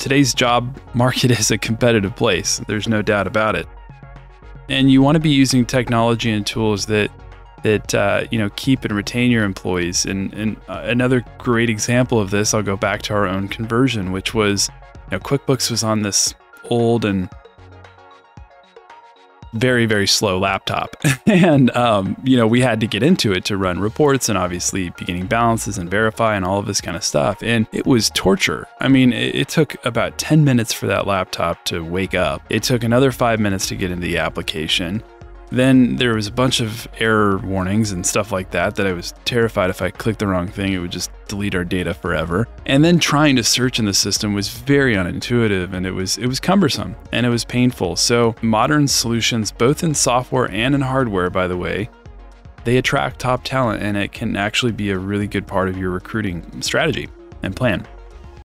Today's job market is a competitive place. There's no doubt about it. And you want to be using technology and tools that keep and retain your employees. And another great example of this, I'll go back to our own conversion, which was, QuickBooks was on this old and very, very slow laptop. And, we had to get into it to run reports and obviously beginning balances and verify and all of this kind of stuff. And it was torture. I mean, it took about 10 minutes for that laptop to wake up. It took another 5 minutes to get into the application. Then there was a bunch of error warnings and stuff like that I was terrified if I clicked the wrong thing, it would just delete our data forever. And then trying to search in the system was very unintuitive, and it was cumbersome and it was painful. So modern solutions, both in software and in hardware, by the way, they attract top talent, and it can actually be a really good part of your recruiting strategy and plan.